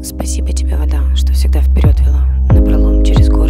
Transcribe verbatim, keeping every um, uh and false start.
Спасибо тебе, вода, что всегда вперед вела, напролом через горы.